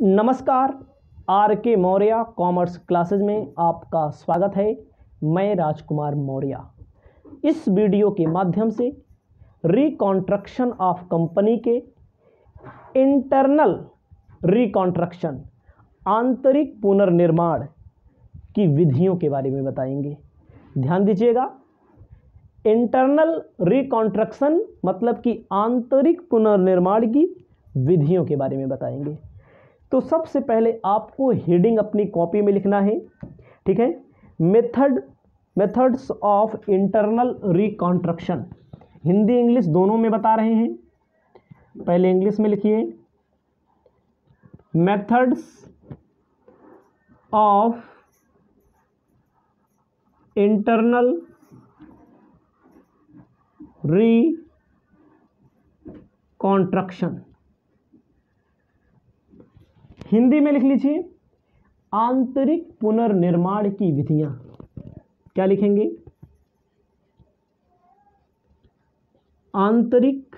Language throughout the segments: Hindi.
नमस्कार। आर के मौर्य कॉमर्स क्लासेज में आपका स्वागत है। मैं राजकुमार मौर्य। इस वीडियो के माध्यम से रिकॉन्स्ट्रक्शन ऑफ कंपनी के इंटरनल रिकॉन्स्ट्रक्शन आंतरिक पुनर्निर्माण की विधियों के बारे में बताएंगे। ध्यान दीजिएगा, इंटरनल रिकॉन्स्ट्रक्शन मतलब कि आंतरिक पुनर्निर्माण की विधियों के बारे में बताएंगे। तो सबसे पहले आपको हेडिंग अपनी कॉपी में लिखना है, ठीक है। Methods of internal reconstruction, Hindi English दोनों में बता रहे हैं। पहले इंग्लिश में लिखिए, methods of internal reconstruction, Hindi में लिख लीजिए आंतरिक पुनर्निर्माण की विधियां। क्या लिखेंगे? आंतरिक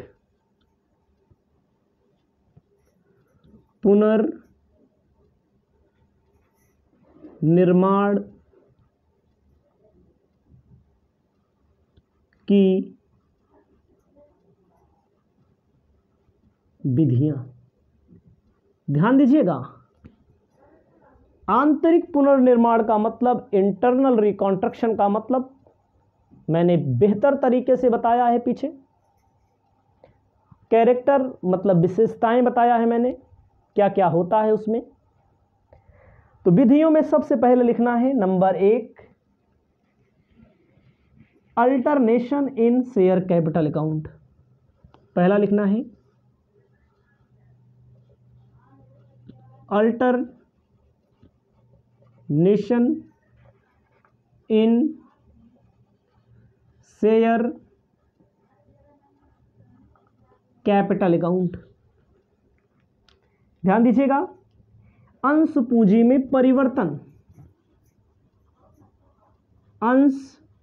पुनर्निर्माण की विधियां। ध्यान दीजिएगा, आंतरिक पुनर्निर्माण का मतलब, इंटरनल रिकॉन्स्ट्रक्शन का मतलब मैंने बेहतर तरीके से बताया है पीछे। कैरेक्टर मतलब विशेषताएं बताया है मैंने, क्या क्या होता है उसमें। तो विधियों में सबसे पहले लिखना है number 1, alternation in share capital account. पहला लिखना है alternation in share capital account. ध्यान दीजिएगा, अंश पूंजी में परिवर्तन, अंश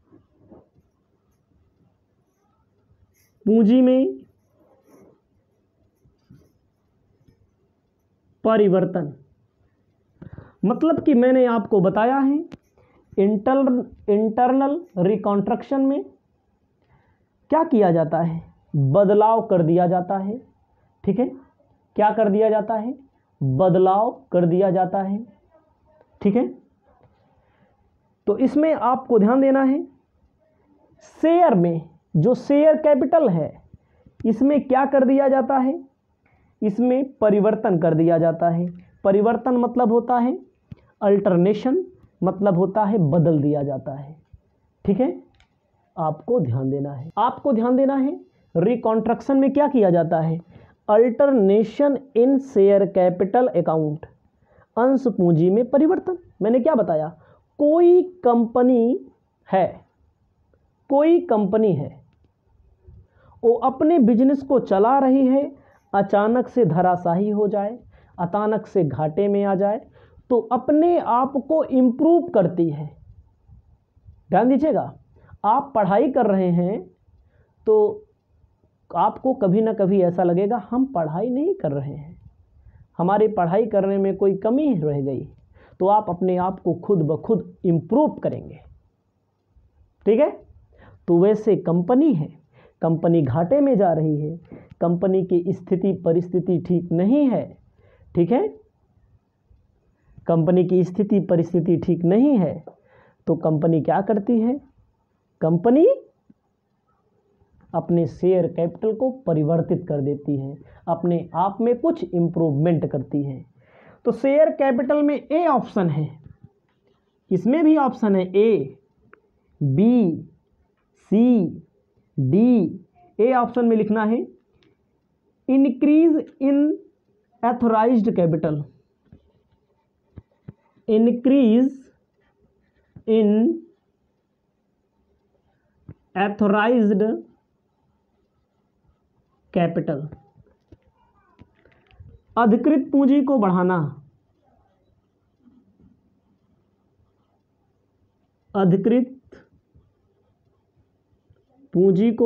पूंजी में परिवर्तन मतलब कि मैंने आपको बताया है इंटरनल रिकॉन्स्ट्रक्शन में क्या किया जाता है, बदलाव कर दिया जाता है, ठीक है। क्या कर दिया जाता है? बदलाव कर दिया जाता है, ठीक है। तो इसमें आपको ध्यान देना है, शेयर में जो शेयर कैपिटल है इसमें क्या कर दिया जाता है, इसमें परिवर्तन कर दिया जाता है। परिवर्तन मतलब होता है अल्टरनेशन, मतलब होता है बदल दिया जाता है, ठीक है। आपको ध्यान देना है, आपको ध्यान देना है, रिकॉन्स्ट्रक्शन में क्या किया जाता है, alternation in share capital account, अंश पूंजी में परिवर्तन। मैंने क्या बताया, कोई कंपनी है, कोई कंपनी है, वो अपने बिजनेस को चला रही है, अचानक से धराशायी हो जाए, अचानक से घाटे में आ जाए, तो अपने आप को इम्प्रूव करती है। ध्यान दीजिएगा, आप पढ़ाई कर रहे हैं तो आपको कभी ना कभी ऐसा लगेगा हम पढ़ाई नहीं कर रहे हैं, हमारी पढ़ाई करने में कोई कमी रह गई, तो आप अपने आप को खुद ब खुद इम्प्रूव करेंगे, ठीक है। तो वैसे कंपनी है, कंपनी घाटे में जा रही है, कंपनी की स्थिति परिस्थिति ठीक नहीं है, ठीक है। कंपनी की स्थिति परिस्थिति ठीक नहीं है तो कंपनी क्या करती है, कंपनी अपने शेयर कैपिटल को परिवर्तित कर देती है, अपने आप में कुछ इम्प्रूवमेंट करती है। तो शेयर कैपिटल में ए ऑप्शन है, इसमें भी ऑप्शन है A, B, C, D. A option में लिखना है increase in authorised capital, increase in authorised capital, अधिकृत पूंजी को बढ़ाना, अधिकृत पूंजी को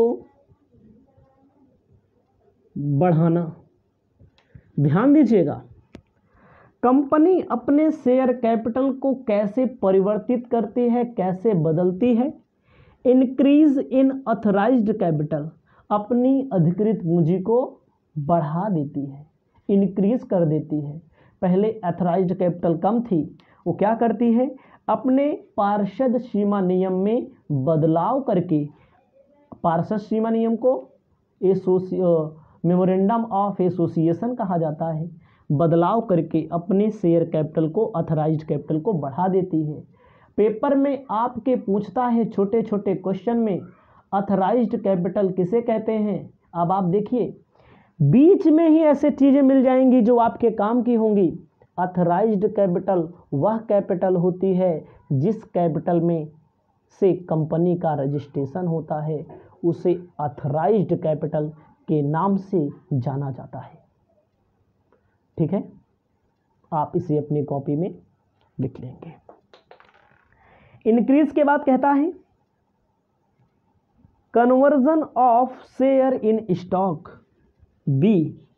बढ़ाना। ध्यान दीजिएगा, कंपनी अपने शेयर कैपिटल को कैसे परिवर्तित करती है, कैसे बदलती है? इंक्रीज इन ऑथराइज्ड कैपिटल, अपनी अधिकृत पूंजी को बढ़ा देती है, इंक्रीज कर देती है। पहले ऑथराइज्ड कैपिटल कम थी, वो क्या करती है? अपने पार्षद सीमा नियम में बदलाव करके, पार्षद सीमा नियम को मेमोरेंडम ऑफ एसोसिएशन कहा जाता है, बदलाव करके अपने शेयर कैपिटल को, ऑथराइज्ड कैपिटल को बढ़ा देती है। पेपर में आपके पूछता है छोटे छोटे क्वेश्चन में, ऑथराइज्ड कैपिटल किसे कहते हैं? अब आप देखिए बीच में ही ऐसे चीज़ें मिल जाएंगी जो आपके काम की होंगी। ऑथराइज्ड कैपिटल वह कैपिटल होती है जिस कैपिटल में से कंपनी का रजिस्ट्रेशन होता है, उसे ऑथराइज्ड कैपिटल के नाम से जाना जाता है। ठीक है, आप इसे अपनी कॉपी में लिख लेंगे। इंक्रीज के बाद कहता है conversion of share in stock, B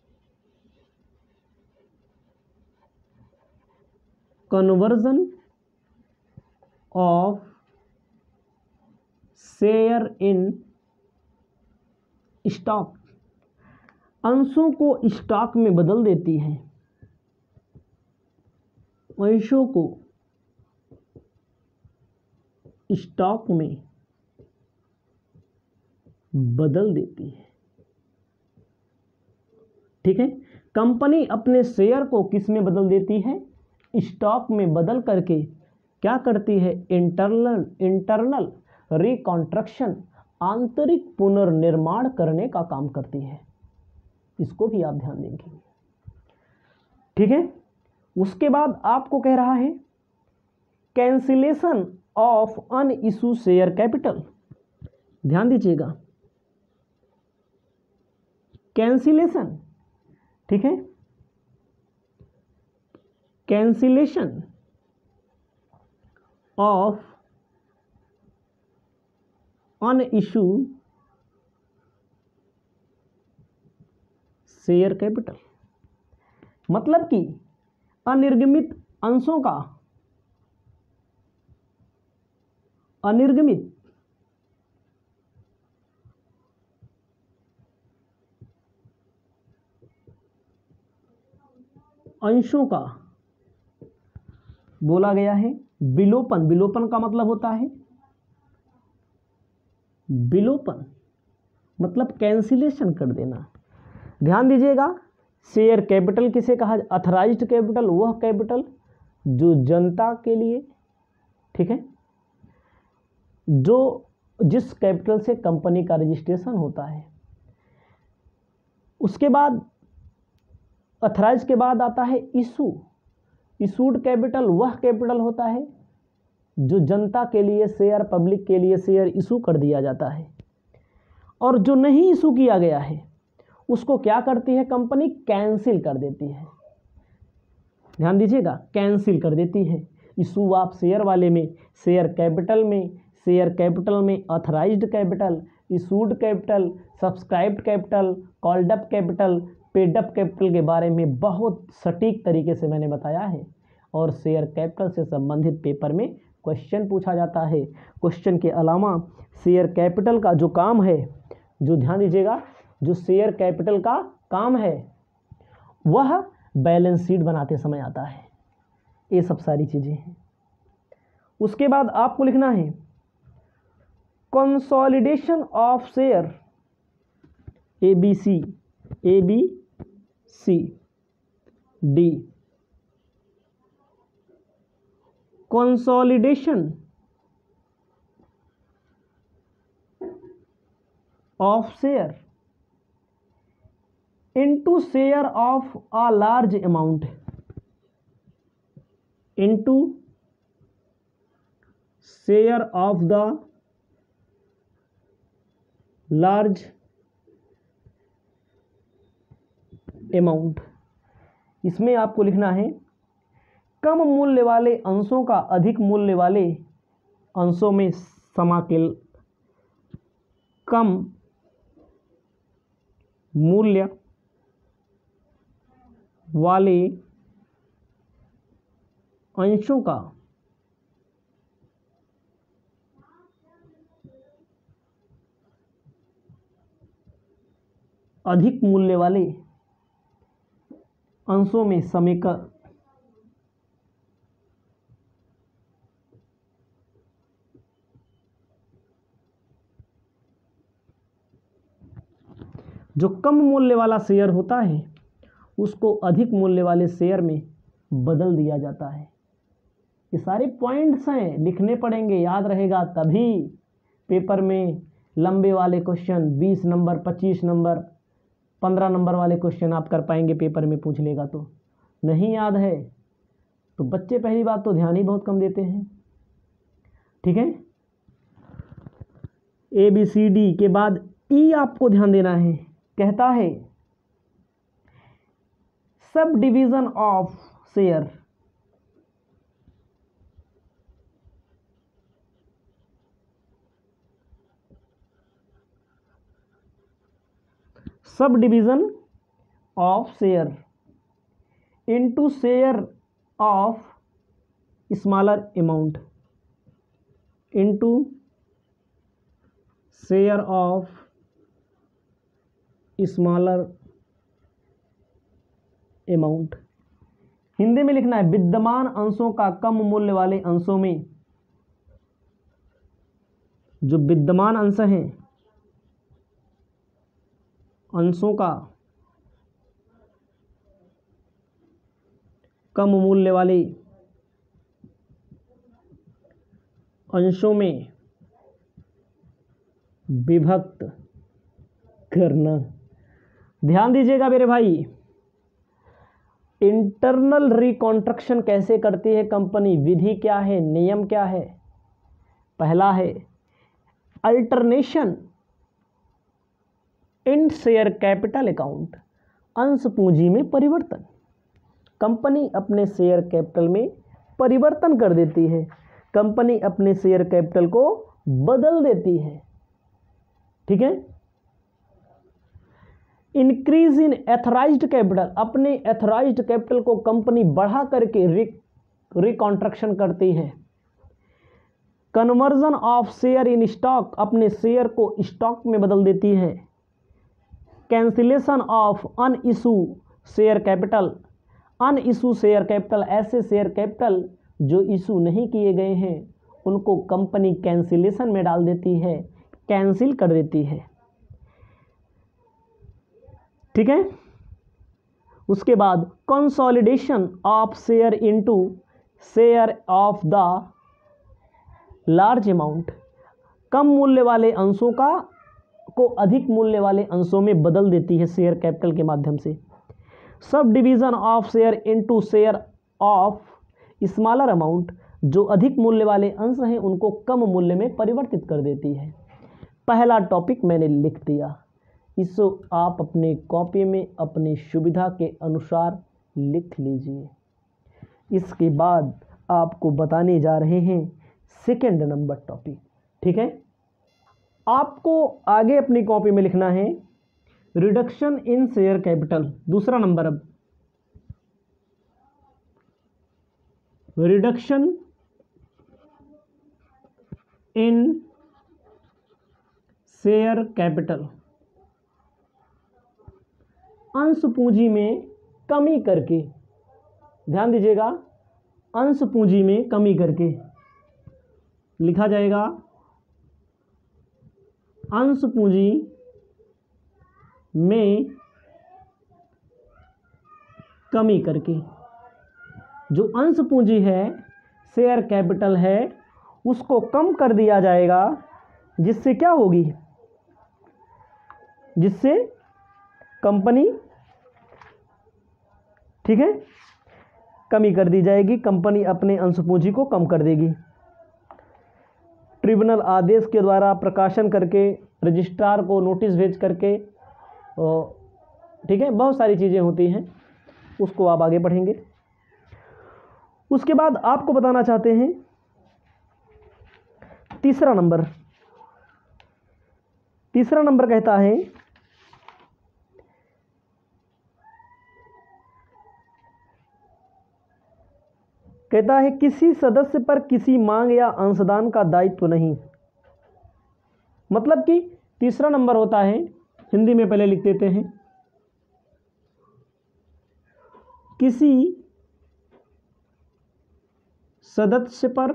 conversion of share in stock, अंशों को स्टॉक में बदल देती है, अंशों को स्टॉक में बदल देती है। ठीक है, कंपनी अपने शेयर को किस में बदल देती है? स्टॉक में बदल करके क्या करती है? इंटरनल रिकॉन्स्ट्रक्शन, आंतरिक पुनर्निर्माण करने का काम करती है। इसको भी आप ध्यान देंगे। ठीक है, उसके बाद आपको कह रहा है cancellation of unissue share capital, ध्यान दीजिएगा, कैंसिलेशन। ठीक है, cancellation of unissue share capital, मतलब कि अनिर्गमित अंशों का, अनिर्गमित अंशों का बोला गया है विलोपन। विलोपन का मतलब होता है, विलोपन मतलब कैंसिलेशन कर देना। ध्यान दीजिएगा, शेयर कैपिटल किसे कहा? ऑथराइज्ड कैपिटल वह कैपिटल जो जनता के लिए, ठीक है, जो जिस कैपिटल से कंपनी का रजिस्ट्रेशन होता है। उसके बाद ऑथराइज के बाद आता है इशू। इशूड कैपिटल वह कैपिटल होता है जो जनता के लिए शेयर, पब्लिक के लिए शेयर इशू कर दिया जाता है। और जो नहीं इशू किया गया है उसको क्या करती है कंपनी? कैंसिल कर देती है। ध्यान दीजिएगा, कैंसिल कर देती है। इशू आप शेयर वाले में, शेयर कैपिटल में authorised capital, issued capital, subscribed capital, called up capital, paid up capital के बारे में बहुत सटीक तरीके से मैंने बताया है। और शेयर कैपिटल से संबंधित पेपर में क्वेश्चन पूछा जाता है। क्वेश्चन के अलावा शेयर कैपिटल का जो काम है, जो ध्यान दीजिएगा, जो शेयर कैपिटल का काम है वह बैलेंस शीट बनाते समय आता है। ये सब सारी चीज़ें हैं। उसके बाद आपको लिखना है consolidation of share, ABC D, consolidation of share into share of a large amount, into share of the large amount। इसमें आपको लिखना है कम मूल्य वाले अंशों का अधिक मूल्य वाले अंशों में समाकल, कम मूल्य वाले अंशों का अधिक मूल्य वाले अंशों में समेकर जो कम मूल्य वाला शेयर होता है उसको अधिक मूल्य वाले शेयर में बदल दिया जाता है। ये सारे पॉइंट्स हैं, लिखने पड़ेंगे, याद रहेगा तभी पेपर में लंबे वाले क्वेश्चन 20 नंबर 25 नंबर 15 नंबर वाले क्वेश्चन आप कर पाएंगे, पेपर में पूछ लेगा तो। नहीं याद है तो बच्चे पहली बात तो ध्यान ही बहुत कम देते हैं। ठीक है, ABCD के बाद E आपको ध्यान देना है। कहता है sub division of share, sub division of share into share of smaller amount, into share of smaller amount. Hindi में लिखना है विद्यमान अंशों का कम मूल्य वाले अंशों में, जो विद्यमान अंश हैं अंशों का कम मूल्य वाले अंशों में विभक्त करना। ध्यान दीजिएगा मेरे भाई, इंटरनल रिकॉन्स्ट्रक्शन कैसे करती है कंपनी, विधि क्या है, नियम क्या है। पहला है alternation in share capital account, अंश पूंजी में परिवर्तन। कंपनी अपने शेयर कैपिटल में परिवर्तन कर देती है, कंपनी अपने शेयर कैपिटल को बदल देती है। ठीक है, इंक्रीज इन एथराइज्ड कैपिटल, अपने एथराइज्ड कैपिटल को कंपनी बढ़ा करके रिकॉन्स्ट्रक्शन करती है। Conversion of share in stock, अपने शेयर को स्टॉक में बदल देती है। Cancellation of un issue share capital, un issue share capital, ऐसे शेयर कैपिटल जो इशू नहीं किए गए हैं उनको कंपनी कैंसिलेशन में डाल देती है, कैंसिल कर देती है। ठीक है, उसके बाद consolidation of share into share of the large amount, कम मूल्य वाले अंशों का को अधिक मूल्य वाले अंशों में बदल देती है शेयर कैपिटल के माध्यम से। Sub division of share into share of smaller amount, जो अधिक मूल्य वाले अंश हैं उनको कम मूल्य में परिवर्तित कर देती है। पहला टॉपिक मैंने लिख दिया, इसको आप अपने कॉपी में अपनी सुविधा के अनुसार लिख लीजिए। इसके बाद आपको बताने जा रहे हैं सेकंड नंबर टॉपिक। ठीक है, आपको आगे अपनी कॉपी में लिखना है रिडक्शन इन शेयर कैपिटल, दूसरा नंबर। अब रिडक्शन इन शेयर कैपिटल, अंश पूंजी में कमी करके, ध्यान दीजिएगा, अंश पूंजी में कमी करके लिखा जाएगा। अंश पूंजी में कमी करके, जो अंश पूंजी है शेयर कैपिटल है उसको कम कर दिया जाएगा, जिससे क्या होगी, जिससे कंपनी, ठीक है, कमी कर दी जाएगी, कंपनी अपने अंश पूंजी को कम कर देगी। ट्रिब्यूनल आदेश के द्वारा प्रकाशन करके, रजिस्ट्रार को नोटिस भेज करके, ठीक है, बहुत सारी चीज़ें होती हैं, उसको आप आगे पढ़ेंगे। उसके बाद आपको बताना चाहते हैं तीसरा नंबर। तीसरा नंबर कहता है कहता है किसी सदस्य पर किसी मांग या अंशदान का दायित्व नहीं। मतलब कि तीसरा नंबर होता है, हिंदी में पहले लिख देते हैं, किसी सदस्य पर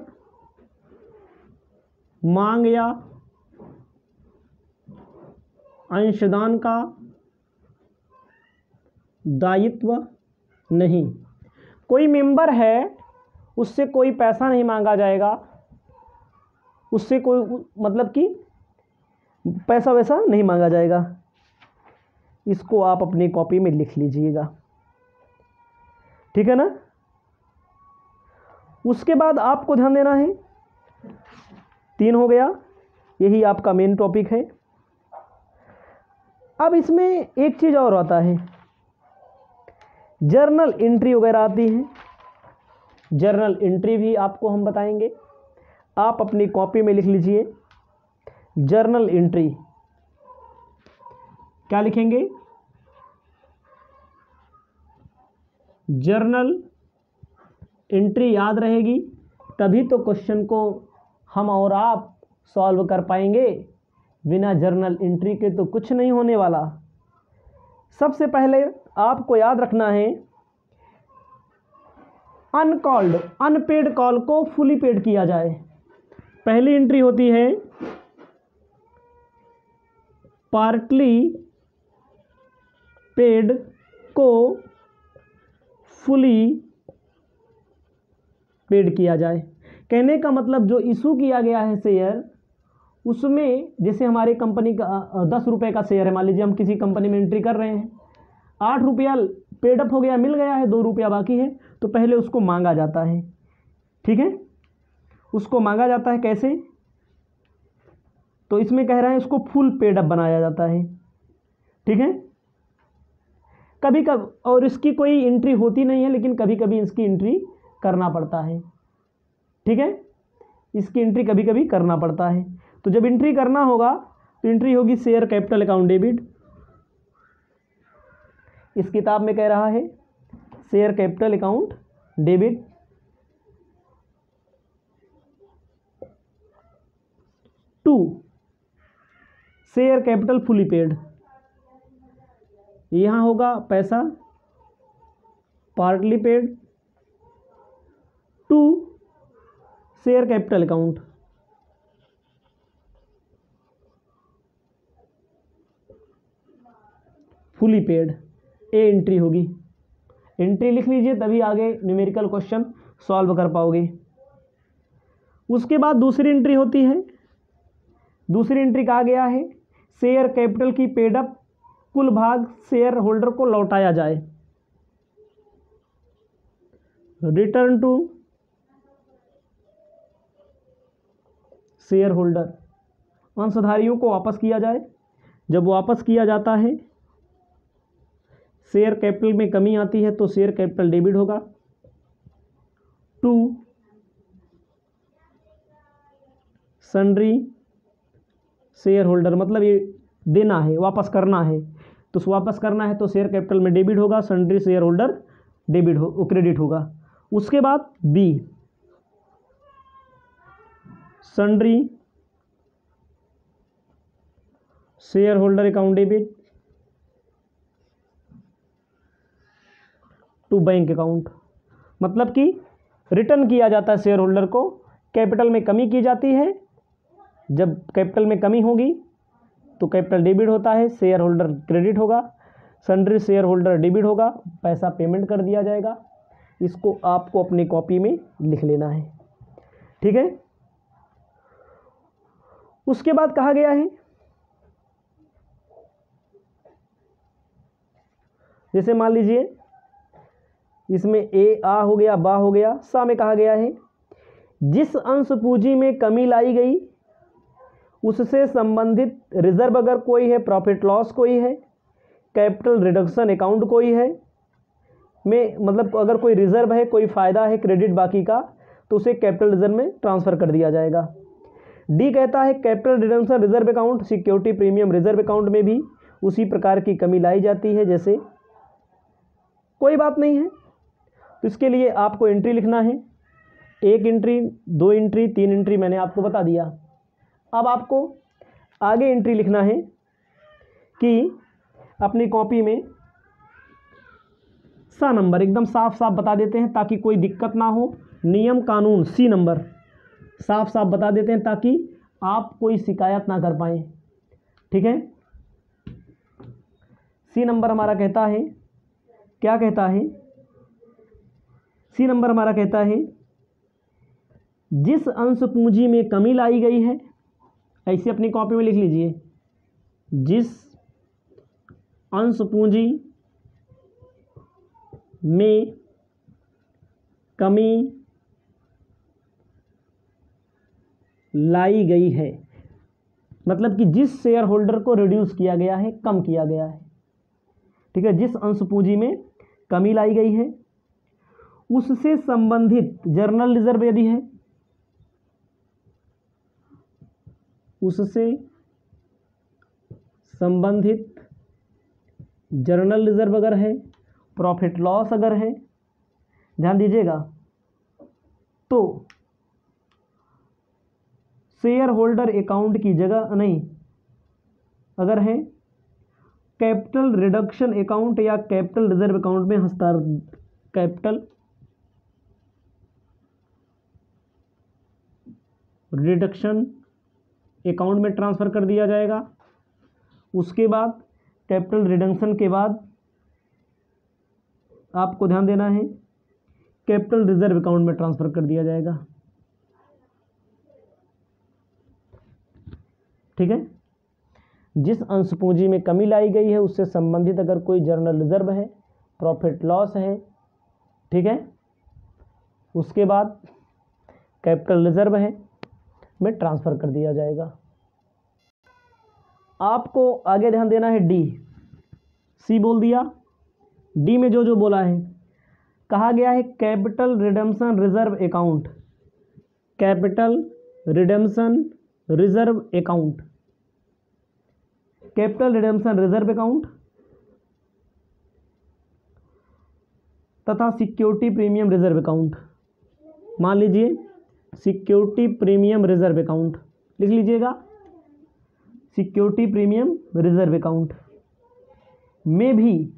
मांग या अंशदान का दायित्व नहीं। कोई मेंबर है, उससे कोई पैसा नहीं मांगा जाएगा, उससे कोई मतलब कि पैसा वैसा नहीं मांगा जाएगा। इसको आप अपनी कॉपी में लिख लीजिएगा, ठीक है ना। उसके बाद आपको ध्यान देना है, 3 हो गया, यही आपका मेन टॉपिक है। अब इसमें एक चीज़ और आता है, जर्नल एंट्री वगैरह आती है। जर्नल एंट्री भी आपको हम बताएंगे, आप अपनी कॉपी में लिख लीजिए जर्नल एंट्री। क्या लिखेंगे? जर्नल एंट्री याद रहेगी तभी तो क्वेश्चन को हम और आप सॉल्व कर पाएंगे। बिना जर्नल एंट्री के तो कुछ नहीं होने वाला। सबसे पहले आपको याद रखना है, अनकॉल्ड अनपेड कॉल को फुली पेड किया जाए। पहली एंट्री होती है पार्टली पेड को फुली पेड किया जाए। कहने का मतलब जो इशू किया गया है शेयर, उसमें जैसे हमारी कंपनी का 10 रुपये का शेयर है, मान लीजिए हम किसी कंपनी में एंट्री कर रहे हैं, 8 रुपया पेड अप हो गया, मिल गया है, 2 रुपया बाकी है, तो पहले उसको मांगा जाता है, ठीक है। उसको मांगा जाता है कैसे? तो इसमें कह रहे हैं उसको फुल पेड अप बनाया जाता है, ठीक है। कभी कभी, और इसकी कोई एंट्री होती नहीं है, लेकिन कभी कभी इसकी एंट्री करना पड़ता है, ठीक है। इसकी एंट्री कभी कभी करना पड़ता है। तो जब एंट्री करना होगा तो एंट्री होगी शेयर कैपिटल अकाउंट डेबिट। इस किताब में कह रहा है share capital account debit to share capital fully paid. यहाँ होगा पैसा partly paid to share capital account. Fully paid ए एंट्री होगी। एंट्री लिख लीजिए तभी आगे न्यूमेरिकल क्वेश्चन सॉल्व कर पाओगे। उसके बाद दूसरी एंट्री होती है, दूसरी एंट्री कहा गया है शेयर कैपिटल की पेड अप कुल भाग शेयर होल्डर को लौटाया जाए। रिटर्न टू शेयर होल्डर, अंशधारियों को वापस किया जाए। जब वापस किया जाता है, शेयर कैपिटल में कमी आती है तो शेयर कैपिटल डेबिट होगा टू सन्ड्री शेयर होल्डर। मतलब ये देना है, वापस करना है, तो वापस करना है तो शेयर कैपिटल में डेबिट होगा, सन्ड्री शेयर होल्डर डेबिट हो क्रेडिट होगा। उसके बाद B sundry shareholder account debit to bank account. मतलब कि रिटर्न किया जाता है शेयर होल्डर को, कैपिटल में कमी की जाती है, जब कैपिटल में कमी होगी तो कैपिटल डेबिट होता है, शेयर होल्डर क्रेडिट होगा, सन्ड्री शेयर होल्डर डेबिट होगा, पैसा पेमेंट कर दिया जाएगा। इसको आपको अपनी कॉपी में लिख लेना है, ठीक है। उसके बाद कहा गया है, जैसे मान लीजिए इसमें ए आ हो गया, बा हो गया, सा में कहा गया है जिस अंश पूंजी में कमी लाई गई उससे संबंधित रिजर्व अगर कोई है, प्रॉफिट लॉस कोई है, कैपिटल रिडक्शन अकाउंट कोई है, में मतलब अगर कोई रिजर्व है, कोई फ़ायदा है क्रेडिट बाकी का, तो उसे कैपिटल रिजर्व में ट्रांसफ़र कर दिया जाएगा। डी कहता है capital reduction reserve account, security premium reserve account में भी उसी प्रकार की कमी लाई जाती है जैसे, कोई बात नहीं है। तो इसके लिए आपको एंट्री लिखना है 1 एंट्री, 2 एंट्री, 3 एंट्री मैंने आपको बता दिया। अब आपको आगे एंट्री लिखना है कि अपनी कॉपी में सा नंबर एकदम साफ साफ बता देते हैं ताकि कोई दिक्कत ना हो। नियम कानून सी नंबर साफ साफ बता देते हैं ताकि आप कोई शिकायत ना कर पाएँ। ठीक है, सी नंबर हमारा कहता है, क्या कहता है? सी नंबर हमारा कहता है जिस अंश पूंजी में कमी लाई गई है, ऐसे अपनी कॉपी में लिख लीजिए, जिस अंश पूंजी में कमी लाई गई है, मतलब कि जिस शेयर होल्डर को रिड्यूस किया गया है, कम किया गया है। ठीक है, जिस अंश पूंजी में कमी लाई गई है उससे संबंधित जर्नल रिजर्व यदि है, उससे संबंधित जर्नल रिजर्व अगर है, प्रॉफिट लॉस अगर है, ध्यान दीजिएगा, तो शेयर होल्डर अकाउंट की जगह नहीं, अगर है कैपिटल रिडक्शन अकाउंट या कैपिटल रिजर्व अकाउंट में कैपिटल रिडक्शन अकाउंट में ट्रांसफ़र कर दिया जाएगा। उसके बाद कैपिटल रिडक्शन के बाद आपको ध्यान देना है कैपिटल रिजर्व अकाउंट में ट्रांसफ़र कर दिया जाएगा। ठीक है, जिस अंश पूंजी में कमी लाई गई है उससे संबंधित अगर कोई जर्नल रिजर्व है, प्रॉफिट लॉस है, ठीक है, उसके बाद कैपिटल रिजर्व है में ट्रांसफ़र कर दिया जाएगा। आपको आगे ध्यान देना है डी, सी बोल दिया, डी में जो जो बोला है, कहा गया है capital redemption reserve account, capital redemption reserve account, capital redemption reserve account तथा सिक्योरिटी प्रीमियम रिजर्व अकाउंट। मान लीजिए सिक्योरिटी प्रीमियम रिजर्व अकाउंट लिख लीजिएगा, सिक्योरिटी प्रीमियम रिजर्व अकाउंट में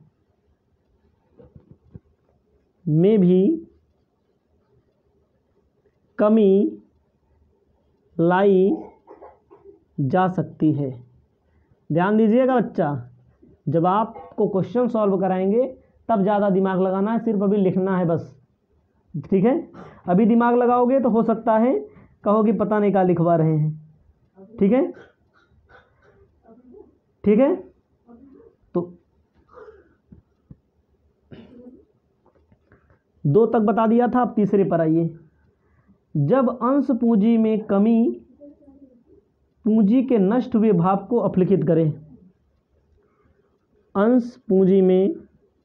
भी कमी लाई जा सकती है। ध्यान दीजिएगा बच्चा, जब आपको क्वेश्चन सॉल्व कराएंगे तब ज़्यादा दिमाग लगाना है, सिर्फ अभी लिखना है बस। ठीक है, अभी दिमाग लगाओगे तो हो सकता है कहो कि पता नहीं क्या लिखवा रहे हैं। ठीक है, ठीक है, तो 2 तक बता दिया था, अब तीसरे पर आइए। जब अंश पूंजी में कमी पूंजी के नष्ट हुए भाग को अपलिखित करें, अंश पूंजी में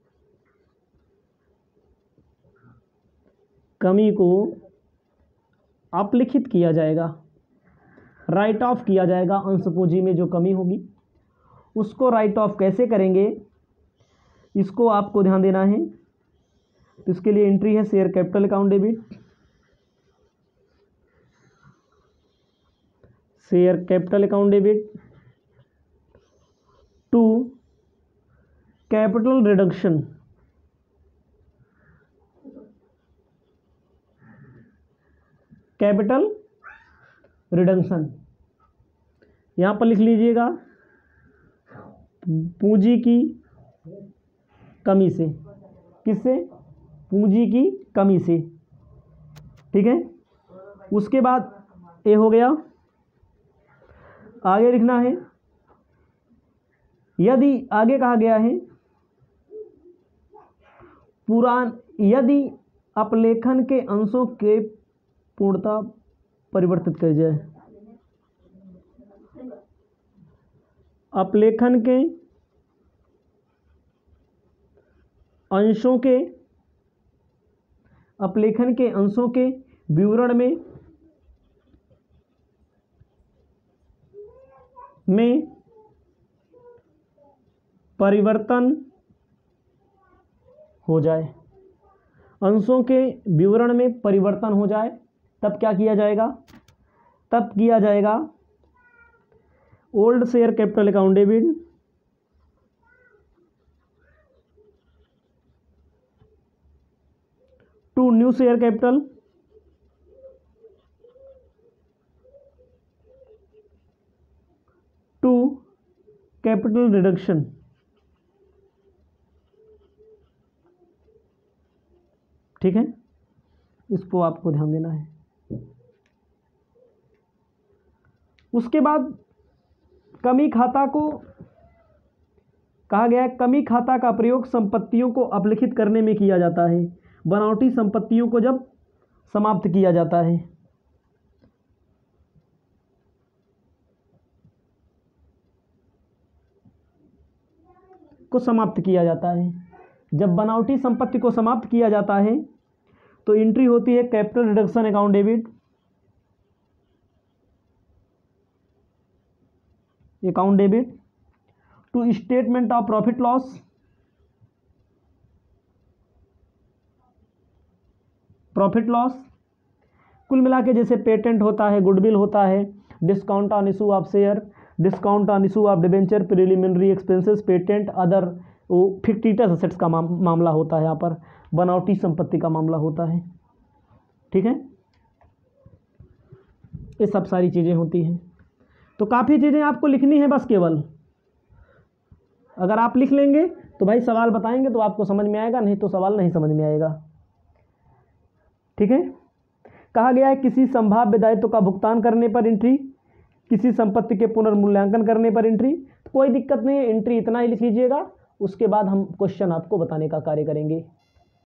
कमी को अपलिखित किया जाएगा, राइट ऑफ किया जाएगा। अंश पूंजी में जो कमी होगी उसको राइट ऑफ कैसे करेंगे, इसको आपको ध्यान देना है। तो इसके लिए एंट्री है share capital account debit, share capital account debit to capital reduction, capital reduction यहाँ पर लिख लीजिएगा, पूंजी की कमी से, किससे? पूंजी की कमी से। ठीक है, उसके बाद ये हो गया, आगे लिखना है, यदि आगे कहा गया है यदि अपलेखन के अंशों के पूर्णता परिवर्तित कर जाए, अपलेखन के अंशों के विवरण में परिवर्तन हो जाए, अंशों के विवरण में परिवर्तन हो जाए, तब क्या किया जाएगा, तब किया जाएगा old share capital account debit to new share capital to capital reduction. ठीक है, इसको आपको ध्यान देना है। उसके बाद कमी खाता को कहा गया है, कमी खाता का प्रयोग संपत्तियों को अपलिखित करने में किया जाता है, बनावटी संपत्तियों को जब समाप्त किया जाता है। को समाप्त किया जाता है, जब बनावटी संपत्ति को समाप्त किया जाता है तो एंट्री होती है capital reduction account debit, account debit to statement of profit loss, profit loss. कुल मिला के जैसे पेटेंट होता है, गुडविल होता है, discount on issue of share, discount on issue of debenture, preliminary expenses, patent, other वो फिक्टिटस असेट्स का मामला होता है, यहाँ पर बनावटी संपत्ति का मामला होता है। ठीक है, ये सब सारी चीज़ें होती हैं। तो काफ़ी चीज़ें आपको लिखनी है बस केवल, अगर आप लिख लेंगे तो भाई सवाल बताएंगे तो आपको समझ में आएगा, नहीं तो सवाल नहीं समझ में आएगा। ठीक है, कहा गया है किसी संभाव्य दायित्व का भुगतान करने पर एंट्री, किसी संपत्ति के पुनर्मूल्यांकन करने पर एंट्री। तो कोई दिक्कत नहीं है, एंट्री इतना ही लिख लीजिएगा, उसके बाद हम क्वेश्चन आपको बताने का कार्य करेंगे।